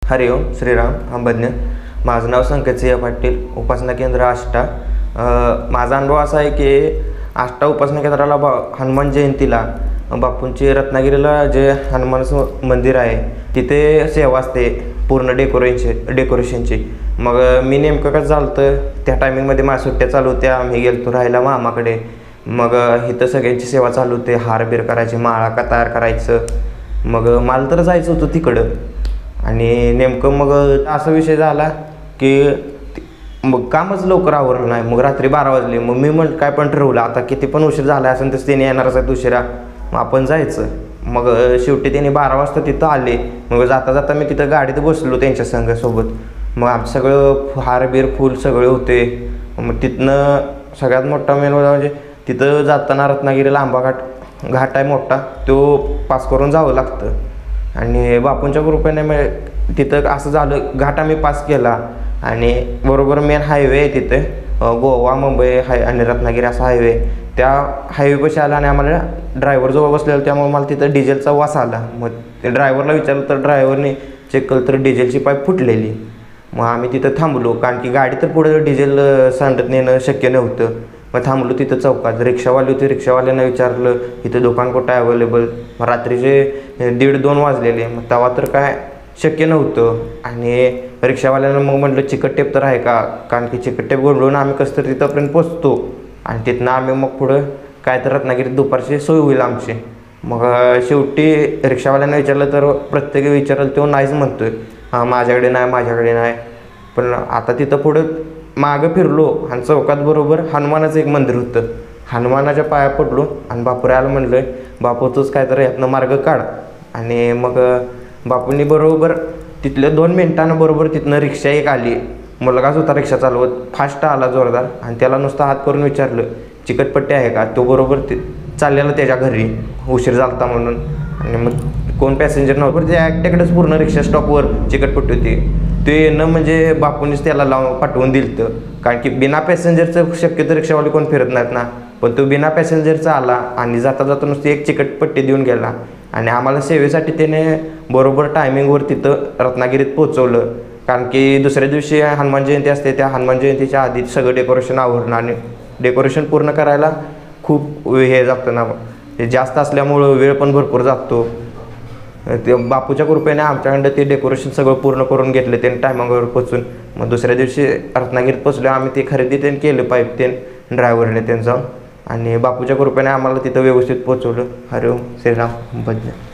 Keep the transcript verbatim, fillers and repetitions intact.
हरिओम श्रीराम अंबज्ञ. माझं नाव संकेत सिंह पाटील, उपासना केंद्र आष्टा. माझा अनुभव असा आहे की आष्टा उपासना केंद्राला बा हनुमान जयंतीला बापूंची रत्नागिरीला जे हनुमान मंदिर आहे तिथे सेवा असते पूर्ण डेकोरेशन डेकोरेशनची. मग मी नेमकं कसं झालं तर त्या टायमिंगमध्ये माझ्या सुट्ट्या चालू होत्या. मी गेलो राहायला मामाकडे. मग इथं सगळ्यांची सेवा चालू होते, हार बीर करायचे, माळा का तयार करायचं. मग मला तर जायचं होतं तिकडं. आणि नेमकं मग असा विषय झाला की मग कामच लवकर आवरलं नाही. मग रात्री बारा वाजले. मग मी म्हण काय पण ठरवलं आता किती पण उशीर झाला असेल तसं त्याने येणारच आहेत उशिरा, मग आपण जायचं. मग शेवटी त्यांनी बारा वाजता तिथं आले. मग जाता जाता मी तिथं गाडीत बसलो त्यांच्या संघासोबत. मग आमचं सगळं हार बीर फुल सगळे होते. मग तिथनं सगळ्यात मोठा मेन म्हणजे तिथं जाताना रत्नागिरीला आंबा घाट घाट आहे मोठा, तो पास करून जावं लागतं. आणि बापूंच्या कृपेने मग तिथं असं झालं, घाट आम्ही पास केला आणि बरोबर मेन हायवे आहे तिथे, गोवा मुंबई हाय आणि रत्नागिरी असा हायवे. त्या हायवेपाशी आला आणि आम्हाला ड्रायव्हर जवळ बसलेला, त्यामुळे मला तिथं डिझेलचा वास आला. मग ते ड्रायव्हरला विचारलं तर ड्रायव्हरने चेक केलं तर डिझेलची पाईप फुटलेली. मग आम्ही तिथं थांबलो, कारण की गाडी तर पुढे डिझेल सांडत नेणं शक्य नव्हतं. मग थांबलो तिथं चौकात. रिक्षावाली होती, रिक्षावाल्यांना विचारलं इथं दुकान कुठं आहे अवेलेबल. मग रात्रीचे दीड दोन वाजलेले. मग तेव्हा तर काय शक्य नव्हतं. आणि रिक्षावाल्यांना मग म्हटलं चिकट टेप तर आहे का, कारण की चिकट टेप गोंधळून आम्ही कसं तर तिथंपर्यंत पोचतो आणि तिथनं आम्ही मग पुढं काय तर रत्नागिरीत दुपारची सोय होईल आमची. मग शेवटी रिक्षावाल्यांना विचारलं तर प्रत्येक विचारलं तो नाहीच म्हणतोय, हां माझ्याकडे नाही माझ्याकडे नाही. पण आता तिथं पुढं मागं फिरलो आणि चौकात बरोबर हनुमानाचं एक मंदिर होतं. हनुमानाच्या पाया पडलो आणि बापूरायाला म्हणलं बापू तूच काय तर यातनं मार्ग काढ. आणि मग बापूंनी बरोबर तिथल्या दोन मिनिटांनं बरोबर तिथनं रिक्षा एक आली. मुलगाच होता रिक्षा चालवत, फास्ट आला जोरदार. आणि त्याला नुसतं हात करून विचारलं चिकटपट्टी आहे का. तो बरोबर ते चाललेला त्याच्या घरी, उशीर झालता म्हणून. आणि मग कोण पॅसेंजर नव्हतं, ते एकट्याकडेच पूर्ण रिक्षा स्टॉपवर चिकटपट्टी होती. ते येणं म्हणजे बापूंनीच त्याला लावून पाठवून दिलं तर, कारण की बिना पॅसेंजरचं शक्यतो रिक्षावाले कोण फिरत नाहीत ना. पण तो बिना पॅसेंजरचा आला आणि जाता जाता नुसती एक चिकटपट्टी देऊन गेला. आणि आम्हाला सेवेसाठी त्याने बरोबर टायमिंगवर तिथं रत्नागिरीत पोचवलं. कारण की दुसऱ्या दिवशी हनुमान जयंती असते, त्या हनुमान जयंतीच्या आधीच सगळं डेकोरेशन आवरणं आणि डेकोरेशन पूर्ण करायला खूप हे जातं ना, ते जास्त असल्यामुळं वेळ पण भरपूर जातो. ते बापूच्या कृपेने आमच्याकडं ते डेकोरेशन सगळं पूर्ण करून घेतलं त्यांनी टायमावर पोचून. मग दुसऱ्या दिवशी रत्नागिरीत पोचलो आम्ही. ते खरेदी त्यांनी केलं पाईप ते ड्रायव्हरने त्यांचा. आणि बापूच्या कृपेने आम्हाला तिथं व्यवस्थित पोचवलं. हरिओम श्रीराम बज्ञ.